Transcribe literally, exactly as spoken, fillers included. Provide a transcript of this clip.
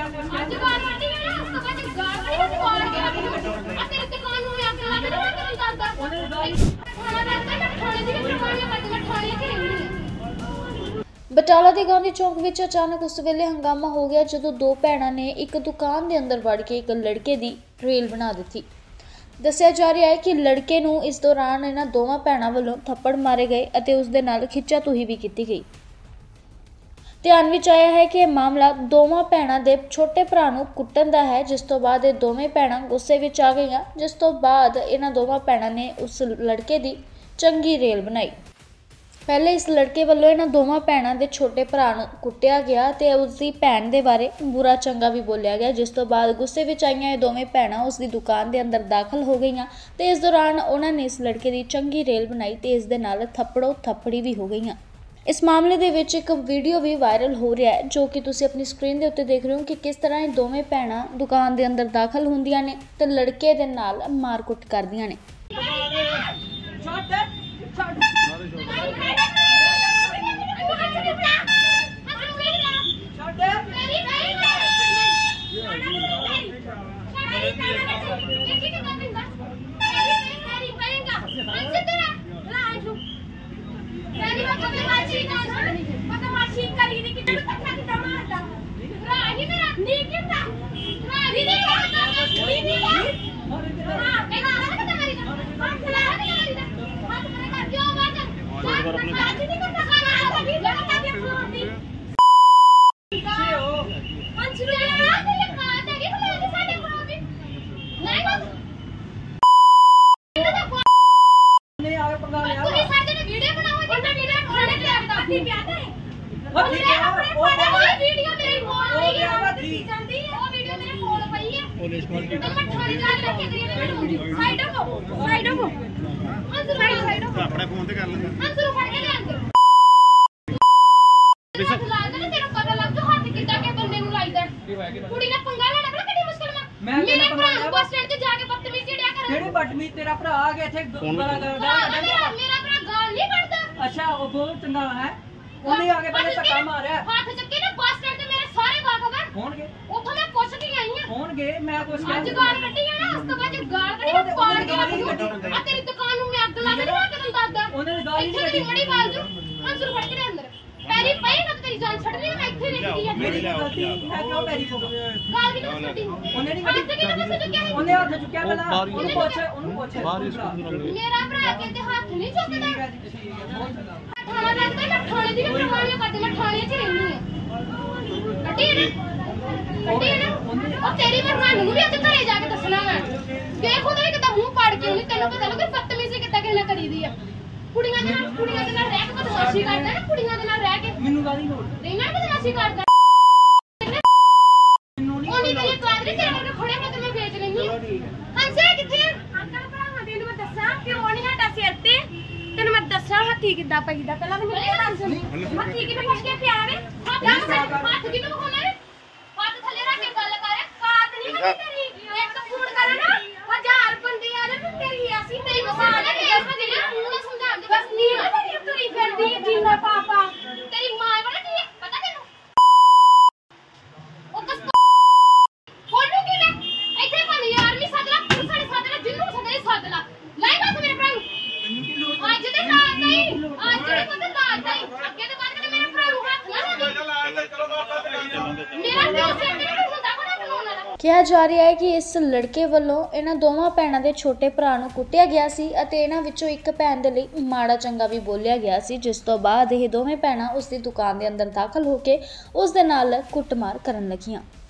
ਬਟਾਲਾ ਦੇ ਗਾਂਧੀ ਚੌਂਕ ਵਿੱਚ ਅਚਾਨਕ ਉਸ ਵੇਲੇ ਹੰਗਾਮਾ ਹੋ ਗਿਆ ਜਦੋਂ ਦੋ ਭੈਣਾਂ ਨੇ ਇੱਕ ਦੁਕਾਨ ਦੇ ਅੰਦਰ ਵੜ ਕੇ ਇੱਕ ਲੜਕੇ ਦੀ ਰੇਲ ਬਣਾ ਦਿੱਤੀ। ਦੱਸਿਆ ਜਾ ਰਿਹਾ ਹੈ ਕਿ ਲੜਕੇ ਨੂੰ ਇਸ ਦੌਰਾਨ ਇਹਨਾਂ ਦੋਵਾਂ ਭੈਣਾਂ ਵੱਲੋਂ ਥੱਪੜ ਮਾਰੇ ਗਏ ਅਤੇ ਉਸ ਦੇ ਨਾਲ ਖਿੱਚਾਤੂਹੀ ਵੀ ਕੀਤੀ ਗਈ। ਧਿਆਨ ਵਿੱਚ ਆਇਆ ਹੈ ਕਿ ਇਹ ਮਾਮਲਾ ਦੋਵਾਂ ਭੈਣਾਂ ਦੇ ਛੋਟੇ ਭਰਾ ਨੂੰ ਕੁੱਟਣ ਦਾ ਹੈ, ਜਿਸ ਤੋਂ ਬਾਅਦ ਇਹ ਦੋਵੇਂ ਭੈਣਾਂ ਗੁੱਸੇ ਵਿੱਚ ਆ ਗਈਆਂ, ਜਿਸ ਤੋਂ ਬਾਅਦ ਇਹਨਾਂ ਦੋਵਾਂ ਭੈਣਾਂ ਨੇ ਉਸ ਲੜਕੇ ਦੀ ਚੰਗੀ ਰੇਲ ਬਣਾਈ। ਪਹਿਲੇ ਇਸ ਲੜਕੇ ਵੱਲੋਂ ਇਹਨਾਂ ਦੋਵਾਂ ਭੈਣਾਂ ਦੇ ਛੋਟੇ ਭਰਾ ਨੂੰ ਕੁੱਟਿਆ ਗਿਆ ਤੇ ਉਸ ਦੀ ਭੈਣ ਦੇ ਬਾਰੇ ਬੁਰਾ ਚੰਗਾ ਵੀ ਬੋਲਿਆ ਗਿਆ, ਜਿਸ ਤੋਂ ਬਾਅਦ ਗੁੱਸੇ ਵਿੱਚ ਆਈਆਂ ਇਹ ਦੋਵੇਂ ਭੈਣਾਂ ਉਸ ਦੀ ਦੁਕਾਨ ਦੇ ਅੰਦਰ ਦਾਖਲ ਹੋ ਗਈਆਂ ਤੇ ਇਸ ਦੌਰਾਨ ਉਹਨਾਂ ਨੇ ਇਸ ਲੜਕੇ ਦੀ ਚੰਗੀ ਰੇਲ ਬਣਾਈ ਤੇ ਇਸ ਦੇ ਨਾਲ ਥੱਪੜੋ ਥੱਪੜੀ ਵੀ ਹੋ ਗਈਆਂ। ਇਸ ਮਾਮਲੇ ਦੇ ਵਿੱਚ ਇੱਕ ਵੀਡੀਓ ਵੀ ਵਾਇਰਲ ਹੋ ਰਿਹਾ ਹੈ, ਜੋ ਕਿ ਤੁਸੀਂ ਆਪਣੀ ਸਕਰੀਨ ਦੇ ਉੱਤੇ ਦੇਖ ਰਹੇ ਹੋ ਕਿ ਕਿਸ ਤਰ੍ਹਾਂ ਇਹ ਦੋਵੇਂ ਭੈਣਾਂ ਦੁਕਾਨ ਦੇ ਅੰਦਰ ਦਾਖਲ ਹੁੰਦੀਆਂ ਨੇ ਤੇ ਲੜਕੇ ਦੇ ਨਾਲ ਮਾਰਕੁੱਟ ਕਰਦੀਆਂ ਨੇ। ਆਪਣੇ ਫੋਨ ਤੇ ਕਰ ਲੈਂਦਾ ਅੰਸਰੂ ਫੜ ਕੇ ਲਿਆਂਦੇ ਲਾਉਂਦੇ ਨੇ ਤੈਨੂੰ ਪਤਾ ਲੱਗ ਜਾ ਹੱਥ ਕਿੱਦਾਂ ਕੇ ਬੰਦੇ ਨੂੰ ਲਾਈਦਾ। ਕੁੜੀ ਨੇ ਪੰਗਾ ਲੈਣਾ ਬੜਾ ਕਿੱਡੀ ਮੁਸ਼ਕਲ ਨਾਲ ਮੇਰੇ ਭਰਾ ਨੂੰ ਬੱਸ ਸਟੈਂਡ ਤੇ ਜਾ ਕੇ ਬਦਤਮੀਜ਼ੀ ਜਿਹੜਿਆ ਕਰ ਕਿਹੜੀ ਬਦਤਮੀਜ਼ੀ ਤੇਰਾ ਭਰਾ ਆ ਗਿਆ ਇੱਥੇ ਗਾਲਾਂ ਕਰਦਾ ਮੇਰਾ ਭਰਾ ਗਾਲ ਨਹੀਂ ਕੱਢਦਾ। ਅੱਛਾ ਉਹ ਬਹੁਤ ਚੰਗਾ ਹੈ, ਉਹਨੇ ਆ ਕੇ ਪਹਿਲੇ ਧੱਕਾ ਮਾਰਿਆ ਹੱਥ ਚੱਕੇ ਨਾ ਬੱਸ ਸਟੈਂਡ ਤੇ ਮੇਰੇ ਸਾਰੇ ਵਾਕਫ ਹੈ ਹੋਣਗੇ, ਉੱਥੋਂ ਮੈਂ ਪੁੱਛ ਕੇ ਆਈ ਆ ਹੋਣਗੇ ਮੈਂ ਕੁਛ ਅੱਜ ਗਾਲ ਕੱਢੀ ਆ ਨਾ ਉਸ ਤੋਂ ਬਾਅਦ ਗਾਲ ਕੱਢੀ ਪਾੜ ਕੇ ਆ ਤੇਰੀ ਦੁਕਾਨ ਨੂੰ ਮੈਂ ਅੱਗ ਲਾ ਦੇਣੀ ਮੈਂ ਤੈਨੂੰ ਦੱਸਦਾ। ਉਹਨੇ ਗਾਲ ਨਹੀਂ ਕੱਢੀ ਮੜੀ ਬਾਲ ਜੂ ਅੰਸਰ ਫੜ ਕੇ ਦੇ ਅੰਦਰ ਪੈਰੀ ਪਈ ਨਾ ਤੇਰੀ ਜਾਨ ਛੱਡਣੀ ਮੈਂ ਇੱਥੇ ਲਿਖਦੀ ਆ ਮੇਰੀ ਗਲਤੀ ਹੈ ਕਿਉਂ ਪੈਰੀ ਪੋ ਗਾਲ ਵੀ ਨਾ ਕੱਢੀ ਉਹਨੇ ਨਹੀਂ ਕੱਢੀ ਕਿਹਨੇ ਉਹਨੇ ਹੱਥ ਚੁੱਕਿਆ ਪਹਿਲਾਂ ਉਹਨੂੰ ਪੁੱਛ ਉਹਨੂੰ ਪੁੱਛ ਮੇਰਾ ਭਰਾ ਕਹਿੰਦੇ ਹੱਥ ਨਹੀਂ ਚੁੱਕਦਾ। ਠੀਕ ਹੈ ਜੀ ਠੀਕ ਹੈ ਬਹੁਤ ਚੰਗਾ ਥਾਣਾ ਲੱਗਦਾ ਮੈਂ ਥਾਣੇ ਦੀ ਵੀ ਪ੍ਰਮਾਣੀਆਂ ਕੱਢ ਮੈਂ ਥਾਣੇ 'ਚ ਰਹਿੰਦੀ ਆ ਕੱਢੀ ਨਾ ਕੱਢੀ ਨਾ ਉਹ ਤੇਰੀ ਮੈਂ ਨੂੰ ਵੀ ਅੱਜ ਘਰੇ ਜਾ ਕੇ ਦੱਸਣਾ ਮੈਂ ਦੇਖ ਉਹਦਾ ਕਿਦਾਂ ਮੂੰਹ ਪਾੜ ਕੇ ਉਹਨੇ ਤੈਨੂੰ ਪਤਾ ਲੱਗੇ ਬਦਤਮੀਜ਼ੀ ਕਿੱਦਾਂ ਕਿਸੇ ਨਾਲ ਕਰੀਦੀ ਆ। ਕੁੜੀਆਂ ਦੇ ਨਾਲ ਕੁੜੀਆਂ ਦੇ ਨਾਲ ਰਹਿ ਕੇ ਬਦਮਾਸ਼ੀ ਕਰਦਾ ਨਾ ਕੁੜੀਆਂ ਦੇ ਨਾਲ ਰਹਿ ਕੇ ਮੈਨੂੰ ਗਾਲੀ ਲੋੜ ਨਹੀਂ ਨਾ ਬਦਮਾਸ਼ੀ ਕਰਦਾ ਉਹਨੀ ਤੇਰੀ ਕਾਦਰੀ ਤੇਰੇ ਕੋਲ ਖੜੇ ਮੈਂ ਤੈਨੂੰ ਵੇਚ ਲੈਣੀ ਹੰਸੇ ਕਿੱਥੇ ਅੰਕਲ ਭਰਾਵਾਂ ਦੇ ਨੂੰ ਮੈਂ ਦੱਸਾਂ ਕਿਉਂ ਨਹੀਂ ਸਾਡਾ ਸਿਰ ਤੇ ਤੈਨੂੰ ਮੈਂ ਦੱਸਾਂ ਹੱਥੀ ਕਿੱਦਾਂ ਪਈਦਾ ਪਹਿਲਾਂ ਮੈਨੂੰ ਇਹ ਦੱਸ ਹੱਥੀ ਕਿਵੇਂ ਫਸ ਕੇ ਪਿਆ ਵੇ ਹੱਥ ਕਿਵੇਂ ਵਿਖਾਉਣਾ ਵੇ ਹੱਥ ਥੱਲੇ ਰੱਖ ਕੇ ਗੱਲ ਕਰ ਕਾਤ ਨਹੀਂ ਮੈਂ ਤੇਰੀ ਇੱਕ ਫੋਨ ਕਰਾਂ ਨਾ ਹਜ਼ਾਰ ਬੰਦੇ ਆ ਜਾਣ ਤੇਰੀ ਅਸੀਂ ਤੇਰੀ ਮਸਾਲ ਹੈ ਇਸ ਵਜੇ ਨਾ ਤੂੰ ਨਾ ਸਮਝਾ ਦੇ ਬਸ ਨਹੀਂ ਨਾ ਤੇਰੀ ਤੁਰੀ ਫਿਰਦੀ ਜੀਂਦਾ ਪਾਪਾ ਤੇਰੀ ਮਾਂ ਬੜਾ ਕੀ ਪਤਾ ਤੈਨੂੰ ਉਹ ਕਸ ਹੋਣੂ ਕੀ ਲੈ ਇੱਥੇ ਭਾਵੇਂ ਯਾਰ ਨਹੀਂ ਸੱਦਲਾ ਪੁਲਿਸ ਵਾਲੇ ਸੱਦਲਾ ਜਿੰਨੂੰ ਸੱਦਲੇ ਸੱਦਲਾ ਲੈ ਦੱਸ ਮੇਰੇ ਭਰਾ ਨੂੰ ਅੱਜ ਦੇ ਰਾਤ ਨਹੀਂ ਅੱਜ ਦੇ ਪਤਾ ਰਾਤ ਨਹੀਂ ਅੱਗੇ ਤੋਂ ਬਾਅਦ ਮੇਰੇ ਭਰਾ ਨੂੰ ਹੱਥ ਨਾ ਲਾਵੀਂ ਮੇਰਾ ਪਿਓ ਸਿਰ ਤੇ ਨਹੀਂ ਹੁੰਦਾ ਕੋਣਾ ਕਾਨੂੰਨ ਵਾਲਾ। ਕਿਹਾ ਜਾ ਰਿਹਾ ਹੈ ਕਿ ਇਸ ਲੜਕੇ ਵੱਲੋਂ ਇਹਨਾਂ ਦੋਵਾਂ ਭੈਣਾਂ ਦੇ ਛੋਟੇ ਭਰਾ ਨੂੰ ਕੁੱਟਿਆ ਗਿਆ ਸੀ ਅਤੇ ਇਹਨਾਂ ਵਿੱਚੋਂ ਇੱਕ ਭੈਣ ਦੇ ਲਈ ਮਾੜਾ ਚੰਗਾ ਵੀ ਬੋਲਿਆ ਗਿਆ ਸੀ, ਜਿਸ ਤੋਂ ਬਾਅਦ ਇਹ ਦੋਵੇਂ ਭੈਣਾਂ ਉਸ ਦੀ ਦੁਕਾਨ ਦੇ ਅੰਦਰ ਦਾਖਲ ਹੋ ਕੇ ਉਸ ਦੇ ਨਾਲ ਕੁੱਟਮਾਰ ਕਰਨ ਲੱਗੀਆਂ।